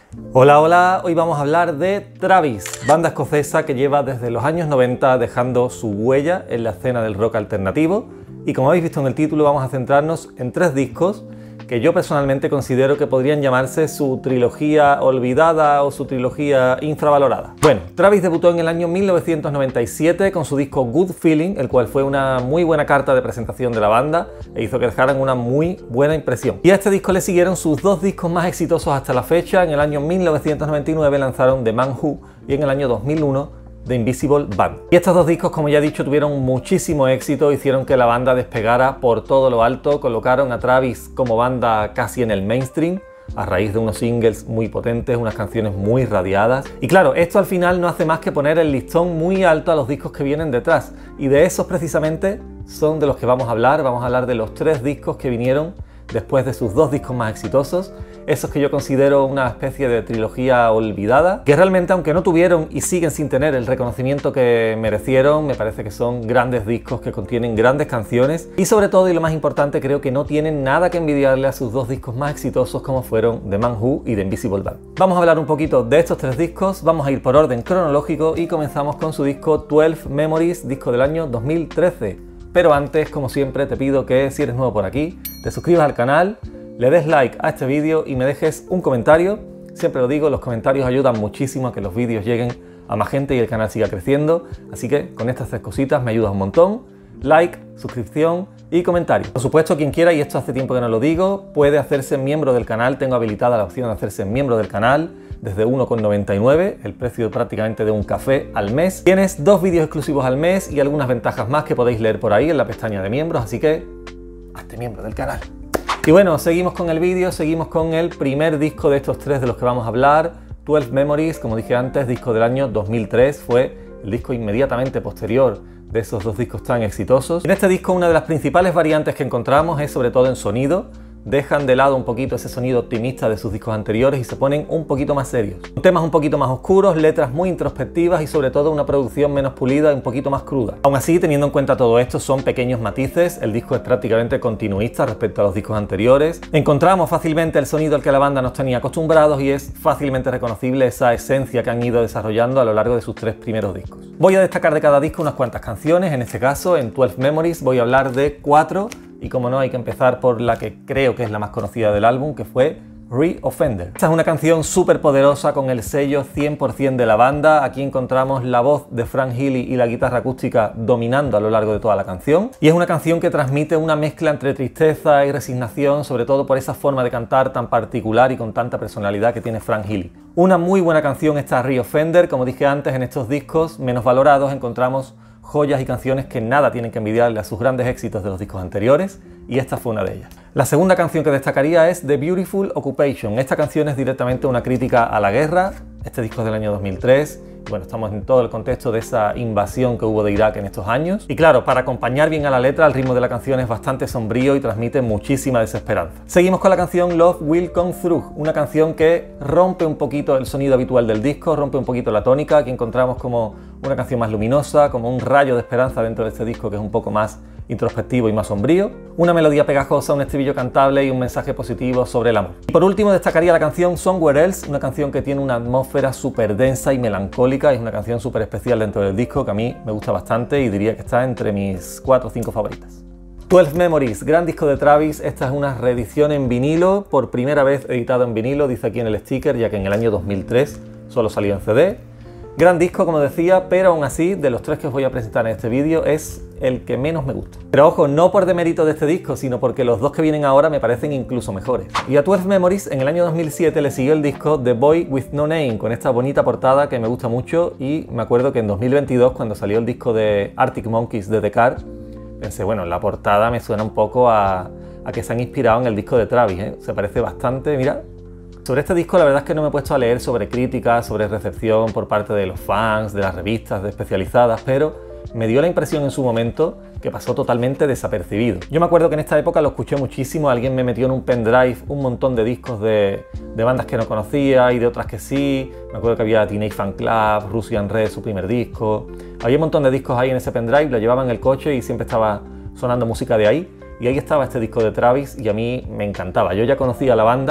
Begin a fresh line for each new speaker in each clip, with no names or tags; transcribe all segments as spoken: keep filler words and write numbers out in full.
Hola, hola, hoy vamos a hablar de Travis, banda escocesa que lleva desde los años noventa dejando su huella en la escena del rock alternativo, y como habéis visto en el título vamos a centrarnos en tres discos que yo personalmente considero que podrían llamarse su trilogía olvidada o su trilogía infravalorada. Bueno, Travis debutó en el año mil novecientos noventa y siete con su disco Good Feeling, el cual fue una muy buena carta de presentación de la banda e hizo que dejaran una muy buena impresión. Y a este disco le siguieron sus dos discos más exitosos hasta la fecha. En el año mil novecientos noventa y nueve lanzaron The Man Who y en el año dos mil uno The Invisible Band. Y estos dos discos, como ya he dicho, tuvieron muchísimo éxito, hicieron que la banda despegara por todo lo alto, colocaron a Travis como banda casi en el mainstream, a raíz de unos singles muy potentes, unas canciones muy radiadas. Y claro, esto al final no hace más que poner el listón muy alto a los discos que vienen detrás. Y de esos precisamente son de los que vamos a hablar. Vamos a hablar de los tres discos que vinieron después de sus dos discos más exitosos, esos que yo considero una especie de trilogía olvidada, que realmente, aunque no tuvieron y siguen sin tener el reconocimiento que merecieron, me parece que son grandes discos que contienen grandes canciones y sobre todo, y lo más importante, creo que no tienen nada que envidiarle a sus dos discos más exitosos como fueron The Man Who y The Invisible Band. Vamos a hablar un poquito de estos tres discos, vamos a ir por orden cronológico y comenzamos con su disco doce Memories, disco del año dos mil trece. Pero antes, como siempre, te pido que si eres nuevo por aquí, te suscribas al canal, le des like a este vídeo y me dejes un comentario. Siempre lo digo, los comentarios ayudan muchísimo a que los vídeos lleguen a más gente y el canal siga creciendo. Así que con estas tres cositas me ayudas un montón. Like, suscripción y comentario. Por supuesto, quien quiera, y esto hace tiempo que no lo digo, puede hacerse miembro del canal. Tengo habilitada la opción de hacerse miembro del canal desde uno con noventa y nueve, el precio prácticamente de un café al mes. Tienes dos vídeos exclusivos al mes y algunas ventajas más que podéis leer por ahí en la pestaña de miembros, así que hazte miembro del canal. Y bueno, seguimos con el vídeo, seguimos con el primer disco de estos tres de los que vamos a hablar, doce Memories, como dije antes, disco del año dos mil tres, fue el disco inmediatamente posterior de esos dos discos tan exitosos. En este disco una de las principales variantes que encontramos es sobre todo en sonido. Dejan de lado un poquito ese sonido optimista de sus discos anteriores y se ponen un poquito más serios. Temas un poquito más oscuros, letras muy introspectivas y sobre todo una producción menos pulida y un poquito más cruda. Aún así, teniendo en cuenta todo esto, son pequeños matices. El disco es prácticamente continuista respecto a los discos anteriores. Encontramos fácilmente el sonido al que la banda nos tenía acostumbrados y es fácilmente reconocible esa esencia que han ido desarrollando a lo largo de sus tres primeros discos. Voy a destacar de cada disco unas cuantas canciones. En este caso, en doce Memories, voy a hablar de cuatro. Y como no, hay que empezar por la que creo que es la más conocida del álbum, que fue Re-Offender. Esta es una canción súper poderosa con el sello cien por cien de la banda. Aquí encontramos la voz de Frank Healy y la guitarra acústica dominando a lo largo de toda la canción. Y es una canción que transmite una mezcla entre tristeza y resignación, sobre todo por esa forma de cantar tan particular y con tanta personalidad que tiene Frank Healy. Una muy buena canción esta Re-Offender. Como dije antes, en estos discos menos valorados encontramos joyas y canciones que nada tienen que envidiarle a sus grandes éxitos de los discos anteriores, y esta fue una de ellas. La segunda canción que destacaría es The Beautiful Occupation. Esta canción es directamente una crítica a la guerra. Este disco es del año dos mil tres. Bueno, estamos en todo el contexto de esa invasión que hubo de Irak en estos años. Y claro, para acompañar bien a la letra, el ritmo de la canción es bastante sombrío y transmite muchísima desesperanza. Seguimos con la canción Love Will Come Through, una canción que rompe un poquito el sonido habitual del disco, rompe un poquito la tónica. Aquí encontramos como una canción más luminosa, como un rayo de esperanza dentro de este disco que es un poco más introspectivo y más sombrío, una melodía pegajosa, un estribillo cantable y un mensaje positivo sobre el amor. Y por último destacaría la canción Somewhere Else, una canción que tiene una atmósfera súper densa y melancólica, es una canción súper especial dentro del disco que a mí me gusta bastante y diría que está entre mis cuatro o cinco favoritas. doce Memories, gran disco de Travis. Esta es una reedición en vinilo, por primera vez editado en vinilo, dice aquí en el sticker, ya que en el año dos mil tres solo salió en C D. Gran disco, como decía, pero aún así, de los tres que os voy a presentar en este vídeo, es el que menos me gusta. Pero ojo, no por demérito de este disco, sino porque los dos que vienen ahora me parecen incluso mejores. Y a doce Memories, en el año dos mil siete, le siguió el disco The Boy With No Name, con esta bonita portada que me gusta mucho, y me acuerdo que en dos mil veintidós, cuando salió el disco de Arctic Monkeys de The Car, pensé, bueno, la portada me suena un poco a, a que se han inspirado en el disco de Travis, ¿eh? Se parece bastante, mira. Sobre este disco la verdad es que no me he puesto a leer sobre críticas, sobre recepción por parte de los fans, de las revistas de especializadas, pero me dio la impresión en su momento que pasó totalmente desapercibido. Yo me acuerdo que en esta época lo escuché muchísimo, alguien me metió en un pendrive un montón de discos de, de bandas que no conocía y de otras que sí. Me acuerdo que había Teenage Fan Club, Russian Red, su primer disco. Había un montón de discos ahí en ese pendrive, lo llevaba en el coche y siempre estaba sonando música de ahí. Y ahí estaba este disco de Travis y a mí me encantaba. Yo ya conocía a la banda,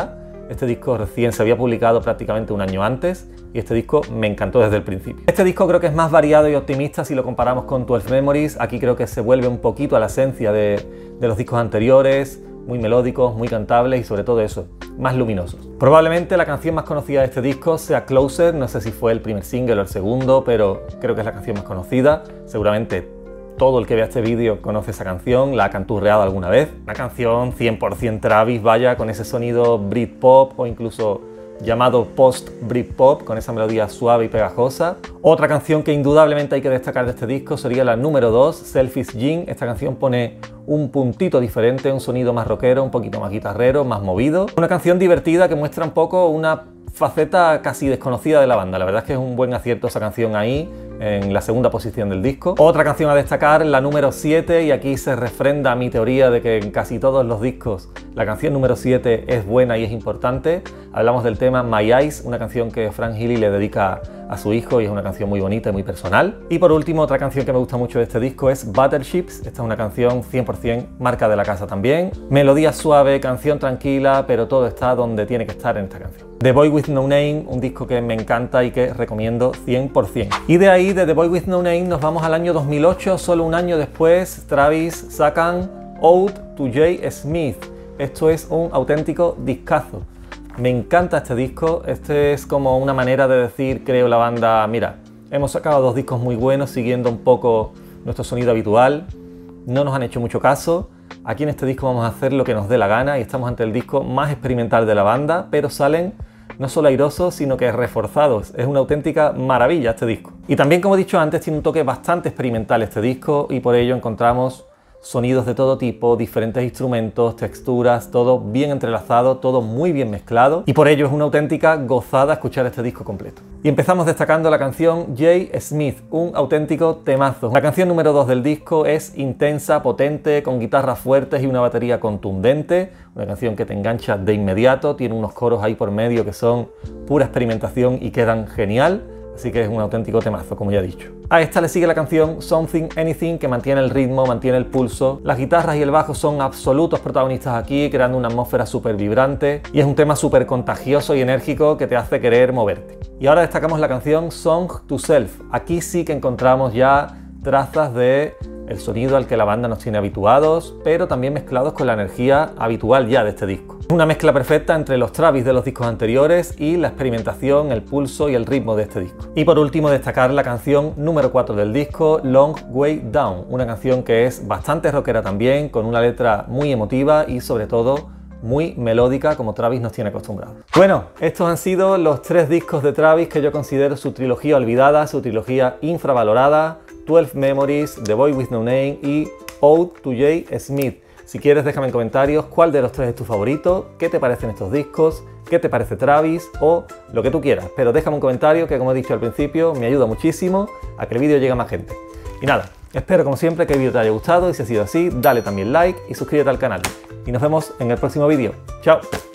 Este disco recién se había publicado prácticamente un año antes y este disco me encantó desde el principio. Este disco creo que es más variado y optimista si lo comparamos con doce Memories. Aquí creo que se vuelve un poquito a la esencia de, de los discos anteriores, muy melódicos, muy cantables y sobre todo eso, más luminosos. Probablemente la canción más conocida de este disco sea Closer, no sé si fue el primer single o el segundo, pero creo que es la canción más conocida. Seguramente todo el que vea este vídeo conoce esa canción, la ha canturreado alguna vez. Una canción cien por cien Travis, vaya, con ese sonido Britpop o incluso llamado post-Britpop, con esa melodía suave y pegajosa. Otra canción que indudablemente hay que destacar de este disco sería la número dos, Selfish Jean. Esta canción pone un puntito diferente, un sonido más rockero, un poquito más guitarrero, más movido. Una canción divertida que muestra un poco una faceta casi desconocida de la banda. La verdad es que es un buen acierto esa canción ahí, en la segunda posición del disco. Otra canción a destacar, la número siete, y aquí se refrenda mi teoría de que en casi todos los discos la canción número siete es buena y es importante. Hablamos del tema My Eyes, una canción que Frank Healy le dedica a su hijo y es una canción muy bonita y muy personal. Y por último, otra canción que me gusta mucho de este disco es Battleships. Esta es una canción cien por cien marca de la casa también. Melodía suave, canción tranquila, pero todo está donde tiene que estar en esta canción. The Boy With No Name, un disco que me encanta y que recomiendo cien por cien. Y de ahí, de The Boy With No Name, nos vamos al año dos mil ocho. Solo un año después, Travis sacan Ode to J. Smith. Esto es un auténtico discazo. Me encanta este disco. Este es como una manera de decir, creo, la banda, mira, hemos sacado dos discos muy buenos siguiendo un poco nuestro sonido habitual, no nos han hecho mucho caso. Aquí en este disco vamos a hacer lo que nos dé la gana y estamos ante el disco más experimental de la banda, pero salen no solo airosos, sino que reforzados. Es una auténtica maravilla este disco. Y también, como he dicho antes, tiene un toque bastante experimental este disco y por ello encontramos sonidos de todo tipo, diferentes instrumentos, texturas, todo bien entrelazado, todo muy bien mezclado y por ello es una auténtica gozada escuchar este disco completo. Y empezamos destacando la canción J. Smith, un auténtico temazo. La canción número dos del disco es intensa, potente, con guitarras fuertes y una batería contundente, una canción que te engancha de inmediato, tiene unos coros ahí por medio que son pura experimentación y quedan genial. Así que es un auténtico temazo, como ya he dicho. A esta le sigue la canción Something Anything, que mantiene el ritmo, mantiene el pulso. Las guitarras y el bajo son absolutos protagonistas aquí, creando una atmósfera súper vibrante. Y es un tema súper contagioso y enérgico que te hace querer moverte. Y ahora destacamos la canción Song to Self. Aquí sí que encontramos ya trazas de el sonido al que la banda nos tiene habituados, pero también mezclados con la energía habitual ya de este disco. Una mezcla perfecta entre los Travis de los discos anteriores y la experimentación, el pulso y el ritmo de este disco. Y por último destacar la canción número cuatro del disco, Long Way Down, una canción que es bastante rockera también, con una letra muy emotiva y sobre todo muy melódica, como Travis nos tiene acostumbrados. Bueno, estos han sido los tres discos de Travis que yo considero su trilogía olvidada, su trilogía infravalorada: doce Memories, The Boy With No Name y Ode to J. Smith. Si quieres, déjame en comentarios cuál de los tres es tu favorito, qué te parecen estos discos, qué te parece Travis o lo que tú quieras. Pero déjame un comentario que, como he dicho al principio, me ayuda muchísimo a que el vídeo llegue a más gente. Y nada, espero como siempre que el vídeo te haya gustado y si ha sido así, dale también like y suscríbete al canal. Y nos vemos en el próximo vídeo. ¡Chao!